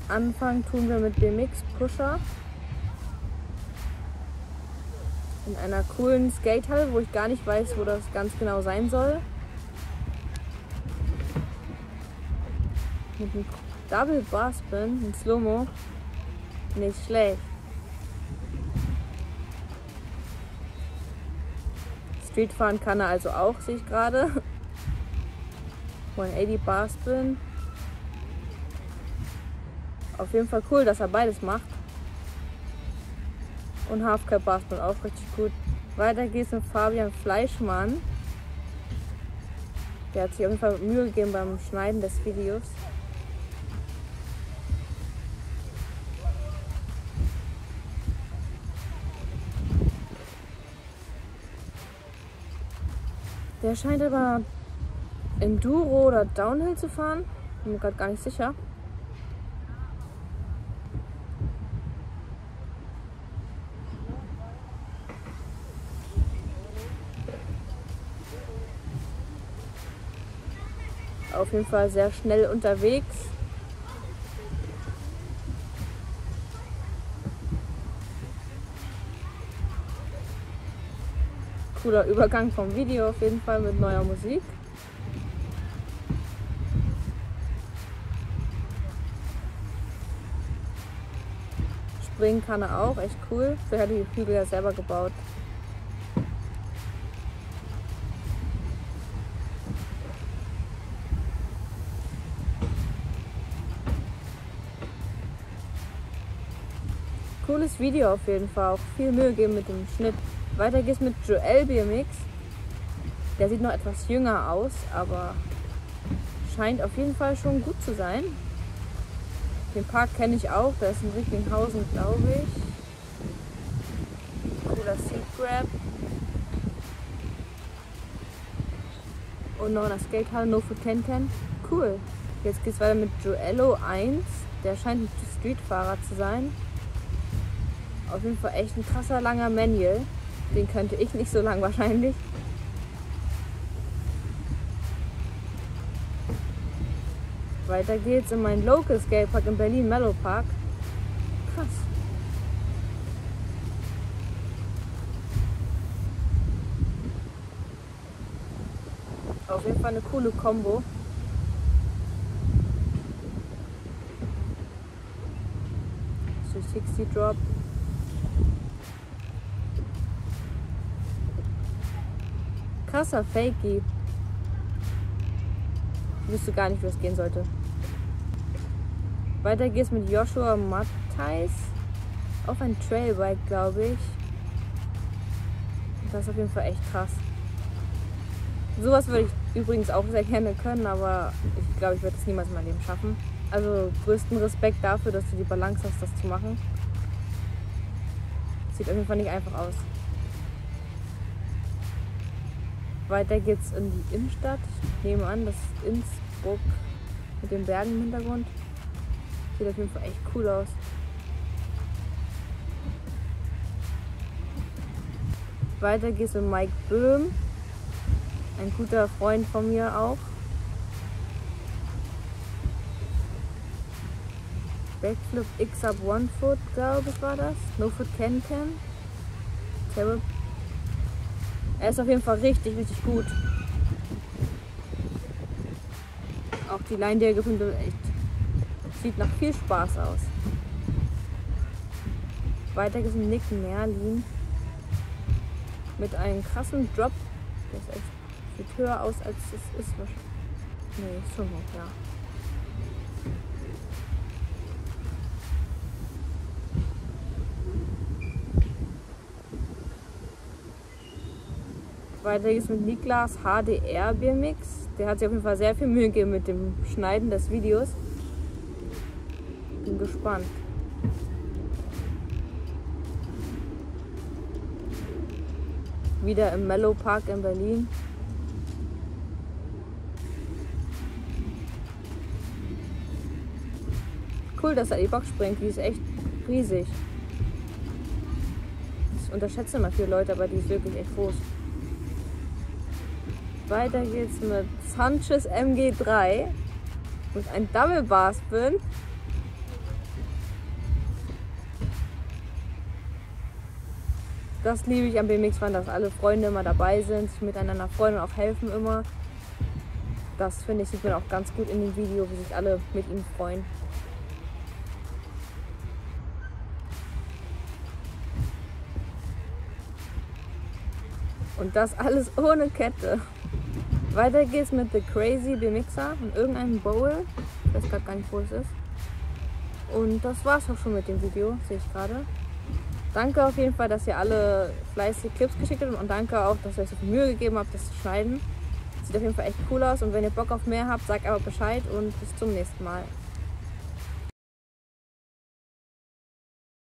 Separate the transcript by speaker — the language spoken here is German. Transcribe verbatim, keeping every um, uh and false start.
Speaker 1: Anfangen tun wir mit B M X Pusher. In einer coolen Skatehalle, wo ich gar nicht weiß, wo das ganz genau sein soll. Mit einem Double Bar Spin in Slow-Mo. Nicht schlecht. Street fahren kann er also auch, sehe ich gerade. hundertachtzig Bar Spin. Auf jeden Fall cool, dass er beides macht. Und Half-Cap Bar Spin auch richtig gut. Weiter geht's mit Fabian Fleischmann. Der hat sich auf jeden Fall Mühe gegeben beim Schneiden des Videos. Der scheint aber Enduro oder Downhill zu fahren. Bin mir gerade gar nicht sicher. Auf jeden Fall sehr schnell unterwegs. Cooler Übergang vom Video auf jeden Fall mit neuer Musik. Springen kann er auch, echt cool. Der hat die Hügel ja selber gebaut. Cooles Video auf jeden Fall, auch viel Mühe geben mit dem Schnitt. Weiter geht's mit Joel B M X. Der sieht noch etwas jünger aus, aber scheint auf jeden Fall schon gut zu sein. Den Park kenne ich auch, der ist in Recklinghausen, glaube ich. Cooler Seat Grab. Und noch in der Skatehalle, No Food zehn zehn. Cool. Jetzt geht's weiter mit Joello eins. Der scheint ein Streetfahrer zu sein. Auf jeden Fall echt ein krasser langer Manual. Den könnte ich nicht so lang wahrscheinlich. Weiter geht's in meinen Local Skatepark in Berlin, Mellow Park. Krass. Auf jeden Fall eine coole Kombo. dreihundertsechzig Drop. Krasser Fakey. Ich wüsste gar nicht, wie es gehen sollte. Weiter geht's mit Joshua Matthijs auf ein Trailbike, glaube ich. Das ist auf jeden Fall echt krass. Sowas würde ich übrigens auch sehr gerne können, aber ich glaube, ich werde es niemals in meinem Leben schaffen. Also größten Respekt dafür, dass du die Balance hast, das zu machen. Sieht auf jeden Fall nicht einfach aus. Weiter geht's in die Innenstadt. Ich nehme an, das ist Innsbruck mit den Bergen im Hintergrund. Sieht auf jeden Fall echt cool aus. Weiter geht's mit Mike Böhm. Ein guter Freund von mir auch. Backflip X-Up One Foot, glaube ich, war das. No Foot zehn zehn. Terrible. Er ist auf jeden Fall richtig, richtig gut. Auch die Line, die er gefunden hat, echt. Sieht nach viel Spaß aus. Weiter geht's mit Nick Merlin. Mit einem krassen Drop. Der ist echt, sieht höher aus, als es ist wahrscheinlich. Nee, ist schon hoch, ja. Weiter geht's mit Niklas H D R B M X. Der hat sich auf jeden Fall sehr viel Mühe gegeben mit dem Schneiden des Videos. Bin gespannt. Wieder im Mellow Park in Berlin. Cool, dass er die Box springt. Die ist echt riesig. Das unterschätzen immer viele Leute, aber die ist wirklich echt groß. Weiter geht's mit Sanchez M G drei und ein Double Bar Spin. Das liebe ich am B M X-Fahren, dass alle Freunde immer dabei sind, sich miteinander freuen und auch helfen immer. Das finde ich, sieht man auch ganz gut in dem Video, wie sich alle mit ihm freuen. Und das alles ohne Kette. Weiter geht's mit The Crazy BMXer und irgendeinem Bowl. Ich weiß gerade gar nicht, wo es ist. Und das war's auch schon mit dem Video, sehe ich gerade. Danke auf jeden Fall, dass ihr alle fleißig Clips geschickt habt und danke auch, dass ihr euch so viel Mühe gegeben habt, das zu schneiden. Sieht auf jeden Fall echt cool aus und wenn ihr Bock auf mehr habt, sagt einfach Bescheid und bis zum nächsten Mal.